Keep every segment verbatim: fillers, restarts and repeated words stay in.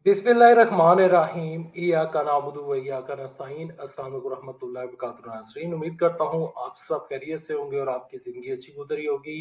बिस्मिल्लाहिर्रहमानिर्रहीम इय्याका नअबुदु व इय्याका नस्तईन। अस्सलाम वालेकुम रहमतुल्लाहि व बरकातुहू नाज़रीन, उम्मीद करता हूँ आप सब खैरियत से होंगे और आपकी जिंदगी अच्छी गुजरी होगी।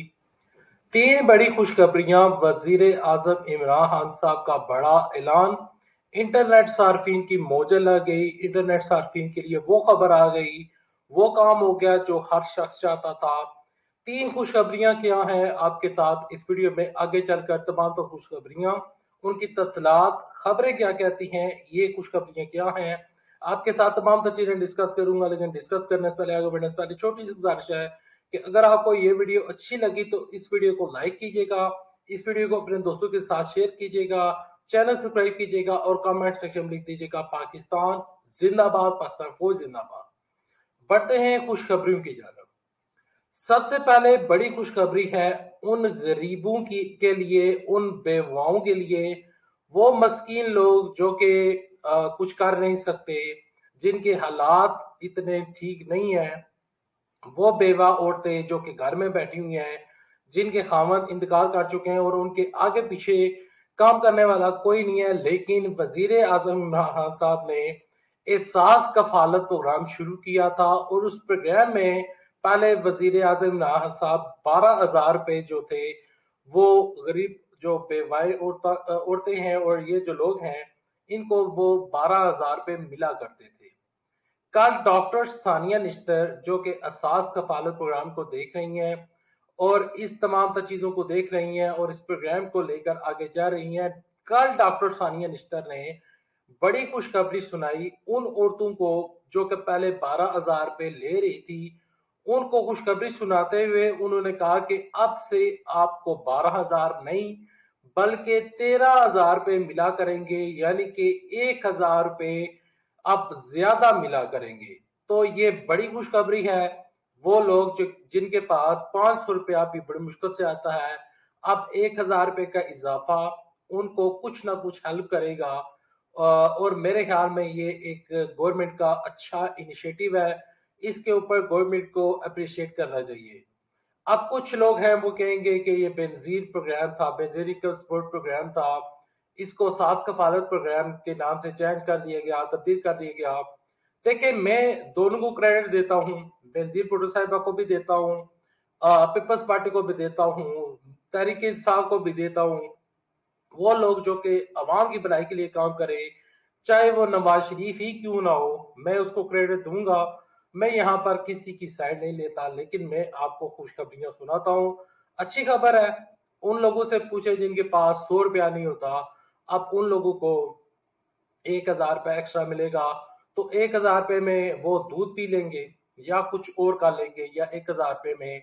तीन बड़ी खुशखबरियां। वजीर आजम इमरान खान साहब का बड़ा ऐलान, इंटरनेट सार्फिन की मौज लग गई। इंटरनेट सार्फिन के लिए वो खबर आ गई, वो काम हो गया जो हर शख्स चाहता था। तीन खुशखबरियां क्या हैं आपके साथ इस वीडियो में आगे चलकर तमाम तो खुशखबरियां, उनकी तफसीलात, खबरें क्या कहती हैं, ये खुशखबरियां क्या हैं, आपके साथ तमाम तफसीलें डिस्कस करूंगा। लेकिन डिस्कस करने से पहले, आगे बढ़ने से पहले छोटी सी गुजारिश है कि अगर आपको ये वीडियो अच्छी लगी तो इस वीडियो को लाइक कीजिएगा, इस वीडियो को अपने दोस्तों के साथ शेयर कीजिएगा, चैनल सब्सक्राइब कीजिएगा और कमेंट सेक्शन में लिख दीजिएगा पाकिस्तान जिंदाबाद, पाकिस्तान फौज जिंदाबाद। बढ़ते हैं खुशखबरियों की जानब। सबसे पहले बड़ी खुशखबरी है उन गरीबों की के लिए, उन बेवाओं के लिए, वो मस्कीन लोग जो कि कुछ कर नहीं सकते, जिनके हालात इतने ठीक नहीं है, वो बेवा औरतें जो कि घर में बैठी हुई हैं, जिनके खामद इंतकाल कर चुके हैं और उनके आगे पीछे काम करने वाला कोई नहीं है। लेकिन वजीर आजम इमरान खान साहब ने एहसास कफालत प्रोग्राम शुरू किया था और उस प्रोग्राम में पहले वजीर आजम इमरान खान साहब बारह हजार रुपए जो थे वो गरीब जो बेवाए औरतें हैं और ये जो लोग हैं इनको वो बारह हजार रुपए मिला करते थे। कल डॉक्टर सानिया निश्तर जो कि असास कफालत प्रोग्राम को देख रही हैं और इस तमाम तर चीजों को देख रही हैं और इस प्रोग्राम को लेकर आगे जा रही हैं, कल डॉक्टर सानिया निश्तर ने बड़ी खुशखबरी सुनाई उन औरतों को जो कि पहले बारह हजार रुपए ले रही थी। उनको खुशखबरी सुनाते हुए उन्होंने कहा कि अब से आपको बारह हजार नहीं बल्कि तेरह हजार रुपए मिला करेंगे, यानी कि एक हजार रुपए अब ज्यादा मिला करेंगे। तो ये बड़ी खुशखबरी है। वो लोग जो जिनके पास पांच सौ रुपया भी बड़ी मुश्किल से आता है, अब एक हजार रुपए का इजाफा उनको कुछ ना कुछ हेल्प करेगा। और मेरे ख्याल में ये एक गवर्नमेंट का अच्छा इनिशिएटिव है, इसके ऊपर गवर्नमेंट को अप्रिशिएट करना चाहिए। अब कुछ लोग हैं वो कहेंगे कि ये बेनजीर प्रोग्राम था, बेनजीर सपोर्ट प्रोग्राम था, इसको साफ कफालत प्रोग्राम के नाम से चेंज कर दिया गया, तब्दील कर दिया गया। देखिए, मैं दोनों को क्रेडिट देता हूँ, बेनजीर भुट्टो साहिबा को भी देता हूँ, पीपल्स पार्टी को भी देता हूँ, तहरीक इंसाफ को भी देता हूँ। वो लोग जो कि अवाम की भलाई के लिए काम करे, चाहे वो नवाज शरीफ ही क्यों ना हो, मैं उसको क्रेडिट दूंगा। मैं यहाँ पर किसी की साइड नहीं लेता, लेकिन मैं आपको खुशखबरियां सुनाता हूँ। अच्छी खबर है, उन लोगों से पूछे जिनके पास सौ रुपया नहीं होता, अब उन लोगों को एक हजार रुपया एक्स्ट्रा मिलेगा। तो एक हजार रुपये में वो दूध पी लेंगे या कुछ और कर लेंगे, या एक हजार रुपये में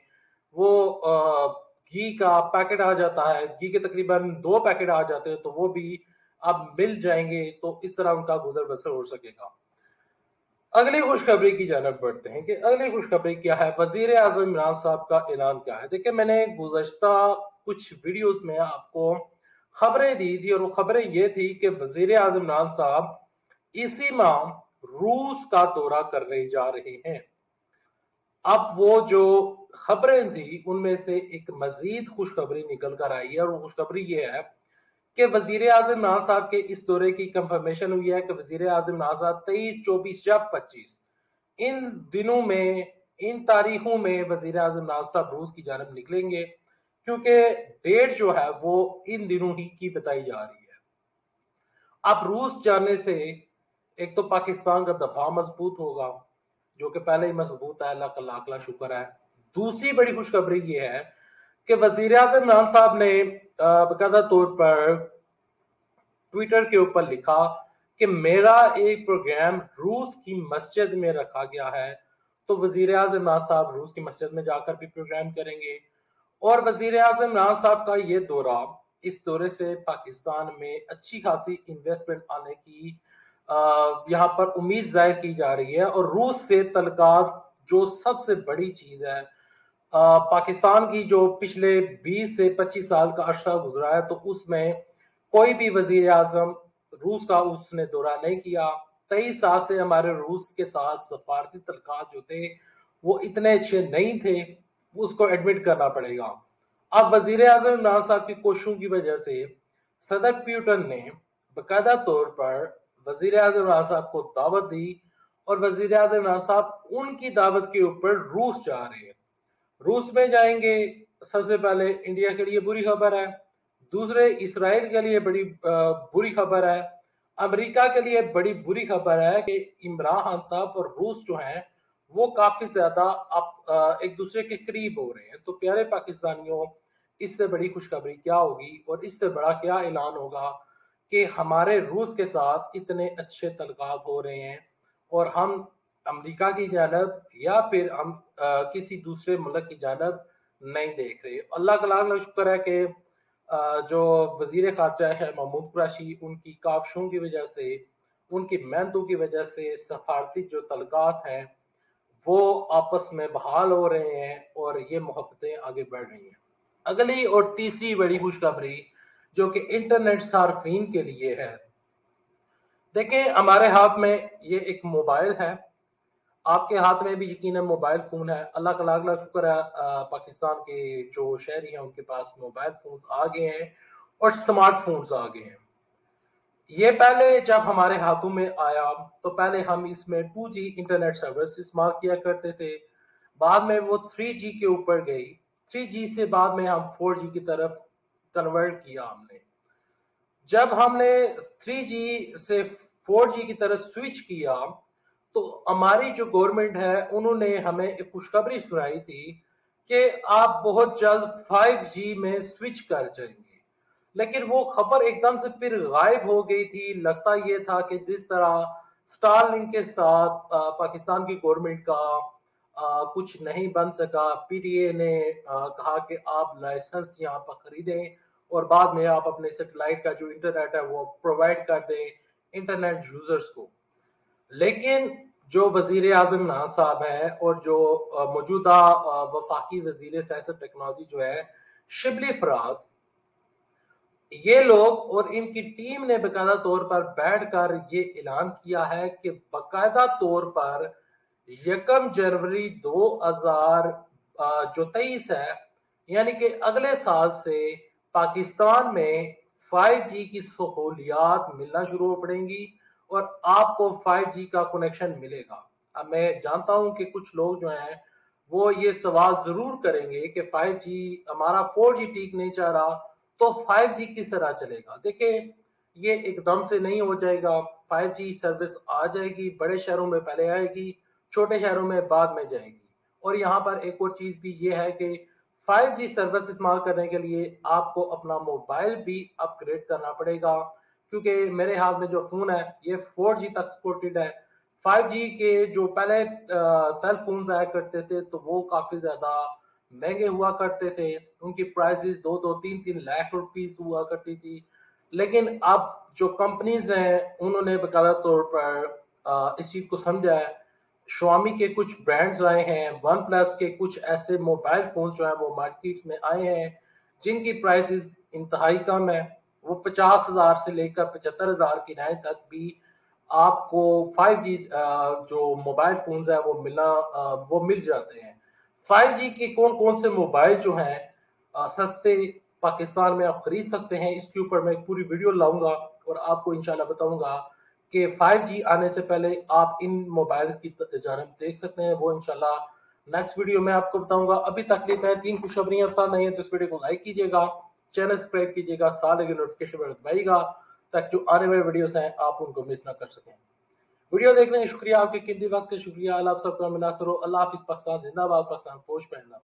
वो घी का पैकेट आ जाता है, घी के तकरीबन दो पैकेट आ जाते हैं, तो वो भी अब मिल जाएंगे। तो इस तरह उनका गुजर बसर हो सकेगा। अगली खुशखबरी की जानब बढ़ते हैं कि अगली खुशखबरी क्या है, वजीर आजम इमरान साहब का ऐलान क्या है। देखिए, मैंने गुज़श्ता कुछ वीडियोस में आपको खबरें दी थी और वो खबरें ये थी कि वजीर आजम इमरान साहब इसी माह रूस का दौरा करने जा रहे हैं। अब वो जो खबरें थी उनमें से एक मजीद खुशखबरी निकल कर आई है और वो खुशखबरी ये है कि वजीर आजम इमरान साहब के इस दौरे की कंफर्मेशन हुई है कि वजीर आजम इमरान साहब तेईस चौबीस या पच्चीस इन दिनों में, इन तारीखों में वजीर आजम इमरान साहब रूस की जानब निकलेंगे, क्योंकि डेट जो है वो इन दिनों ही की बताई जा रही है। अब रूस जाने से एक तो पाकिस्तान का दफा मजबूत होगा, जो कि पहले ही मजबूत है, अल्लाह का लाख लाख शुक्र है। दूसरी बड़ी खुशखबरी ये है कि वजीर आजम इमरान साहब ने बकायदा तौर पर ट्विटर के ऊपर लिखा कि मेरा एक प्रोग्राम रूस की मस्जिद में रखा गया है। तो वजीर आजम इमरान साहब रूस की मस्जिद में जाकर भी प्रोग्राम करेंगे। और वजीर आजम इमरान साहब का ये दौरा, इस दौरे से पाकिस्तान में अच्छी खासी इन्वेस्टमेंट आने की यहाँ पर उम्मीद जाहिर की जा रही है। और रूस से तल्लुकात जो सबसे बड़ी चीज है, आ, पाकिस्तान की जो पिछले बीस से पच्चीस साल का अरसा गुजरा है, तो उसमें कोई भी वजीर आजम रूस का उसने दौरा नहीं किया। तेईस साल से हमारे रूस के साथ सफारती तल्लुकात जो थे वो इतने अच्छे नहीं थे, उसको एडमिट करना पड़ेगा। अब वजीर आजम इमरान साहब की कोशिशों की वजह से सदर प्यूटन ने باقاعدہ طور پر وزیر اعظم عمران صاحب کو دعوت دی اور وزیر اعظم عمران صاحب ان کی دعوت کے اوپر روس جا رہے ہیں. روس میں جائیں گے. سب سے پہلے انڈیا کے لیے بری خبر ہے, دوسرے اسرائیل کے لیے بڑی بری خبر ہے, امریکہ کے لیے بڑی بری خبر ہے کہ عمران خان صاحب اور روس جو ہیں وہ کافی زیادہ ایک دوسرے کے قریب ہو رہے ہیں. تو پیارے پاکستانیوں, اس سے بڑی خوشخبری کیا ہوگی اور اس سے بڑا کیا اعلان ہوگا کہ ہمارے روس کے ساتھ اتنے اچھے تعلقات ہو رہے ہیں اور ہم امریکہ کی جانب یا پھر ہم کسی دوسرے ملک کی جانب نہیں دیکھ رہے. اللہ کا لاکھ لاکھ شکر ہے کہ جو وزیر خارجہ ہے محمود قریشی, ان کی کاوشوں کی وجہ سے, ان کی محنتوں کی وجہ سے سفارتی جو تعلقات ہیں وہ آپس میں بحال ہو رہے ہیں اور یہ محبتیں آگے بڑھ رہی ہیں. اگلی اور تیسری بڑی خوشخبری جو کہ انٹرنیٹ صارفین کے لیے ہے. دیکھیں, ہمارے ہاتھ میں یہ ایک موبائل ہے, آپ کے ہاتھ میں بھی یقیناً موبائل فون ہے. اللہ کا لاکھ لاکھ شکر ہے پاکستان کے جو شہری ہیں ان کے پاس موبائل فونز آ گئے ہیں اور سمارٹ فونز آ گئے ہیں. یہ پہلے جب ہمارے ہاتھوں میں آیا تو پہلے ہم اس میں ٹو جی انٹرنیٹ سروس استعمال کیا کرتے تھے, بعد میں وہ تھری جی کے اوپر گئی, تھری جی سے بعد میں ہم فور جی کی طرف کنورٹ کیا. ہم نے جب ہم نے تھری جی سے فور جی کی طرف سوئچ کیا تو ہماری جو گورنمنٹ ہے انہوں نے ہمیں ایک خوشخبری سنائی تھی کہ آپ بہت جلد فائیو جی میں سوئچ کر جائیں گے. لیکن وہ خبر ایک دم سے پھر غائب ہو گئی تھی. لگتا یہ تھا کہ جس طرح سٹار لنک کے ساتھ پاکستان کی گورنمنٹ کا کچھ نہیں بن سکا, پی ٹی اے نے کہا کہ آپ لائسنس یہاں پر خریدیں اور بعد میں آپ اپنے سیٹلائٹ کا جو انٹرنیٹ ہے وہ پرووائڈ کر دیں انٹرنیٹ یوزرز کو. لیکن جو وزیر اعظم عمران صاحب ہیں اور جو موجودہ وفاقی وزیر سیاست ٹیکنالوجی جو ہے شبلی فراز, یہ لوگ اور ان کی ٹیم نے باقاعدہ طور پر بیٹھ کر یہ اعلان کیا ہے کہ باقاعدہ طور پر یکم جنوری دو ہزار جو تیئیس ہے یعنی کہ اگلے سال سے پاکستان میں فائیو جی کی سہولیات ملنا شروع ہو پڑیں گی اور آپ کو فائیو جی کا کنیکشن ملے گا. اب میں جانتا ہوں کہ کچھ لوگ جو ہیں وہ یہ سوال ضرور کریں گے کہ فائیو جی ہمارا فور جی ٹھیک نہیں چل رہا تو فائیو جی کس طرح چلے گا. دیکھیں, یہ ایک دم سے نہیں ہو جائے گا. فائیو جی سروس آ جائے گی, بڑے شہروں میں پہلے آئے گی, چھوٹے شہروں میں بعد میں جائے گی. اور یہاں پر ایک اور چیز بھی یہ ہے کہ فائیو جی سروس استعمال کرنے کے لیے آپ کو اپنا موبائل بھی اپ گریڈ کرنا پڑے گا, کیونکہ میرے ہاتھ میں جو فون ہے یہ فور جی تک سپورٹڈ ہے. فائیو جی کے جو پہلے سیل فونز آیا کرتے تھے تو وہ کافی زیادہ مہنگے ہوا کرتے تھے, ان کی پرائسز دو دو تین تین لاکھ روپیز ہوا کرتی تھی. لیکن اب جو کمپنیز ہیں انہوں نے باقاعدہ طور پر اس چیز کو سمجھا ہے. شوامی کے کچھ برانڈز آئے ہیں, ون پلس کے کچھ ایسے موبائل فونز جو ہیں وہ مارکیٹ میں آئے ہیں جن کی پرائسز انتہائی کم ہے. وہ پچاس ہزار سے لے کر پچہتر ہزار کی رینج تک بھی آپ کو فائیو جی جو موبائل فونز ہیں وہ ملنا وہ مل جاتے ہیں. فائیو جی کے کون کون سے موبائل جو ہیں سستے پاکستان میں آپ خرید سکتے ہیں, اس کے اوپر میں ایک پوری ویڈیو لاؤں گا اور آپ کو انشاءاللہ بتاؤں گا کہ فائیو جی آنے سے پہلے آپ ان موبائل کی جانب دیکھ سکتے ہیں. وہ انشاءاللہ نیکسٹ ویڈیو میں آپ کو بتاؤں گا. ابھی تک لیتے ہیں تین خوشخبریاں پسند نہیں ہیں تو اس ویڈیو کو لائک کیجیے گا, چینل سبسکرائب کیجیے گا, ساتھ لگے نوٹیفیکیشن بیل دبائیے گا تاکہ جو آنے والے ویڈیوز ہیں آپ ان کو مس نہ کر سکیں. ویڈیو دیکھنے کا شکریہ, آپ کے قیمتی وقت کا شکریہ. اللہ آپ سب کا مناصر ہو. اللہ حافظ. پاکستان زندہ باد. پاکستان فوج پہ زندہ باد.